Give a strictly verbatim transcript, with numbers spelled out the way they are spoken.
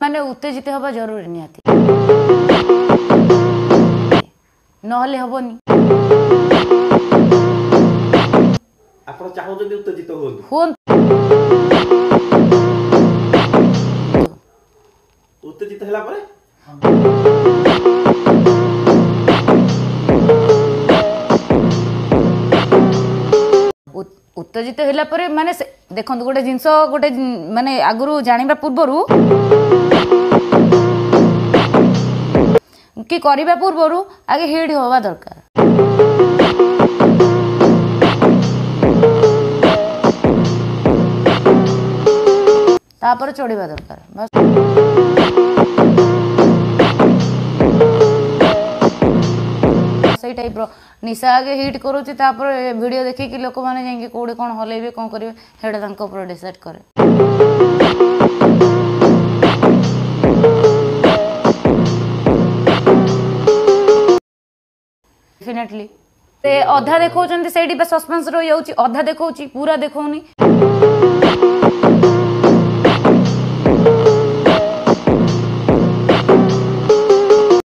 माने उत्तेजित हवा जरूरी निहाती नहले हबनी आपण चाहूଛନ୍ତି उत्तेजित हुଅନ୍ତୁ हुन उत्तेजित होला परे उत्तेजित होला परे माने देखंतु गोटे जिंस गोटे माने आगुरु जानिबा पूर्वरु कि करिबा पूर्वरु आगे हिट होवा दरकार तापर चढ़िबा दरकार बस सही टाइप रो निशा आगे हिट करूची तापर वीडियो देखि कि लोक माने जाई कोडी कोन हलेबे कोन करिवे हेड तांको ऊपर डिसाइड करे डेफिनेटली ते अधा देखौचंती सेडी बे सस्पेंस रो याउची अधा देखौची पूरा देखौनी।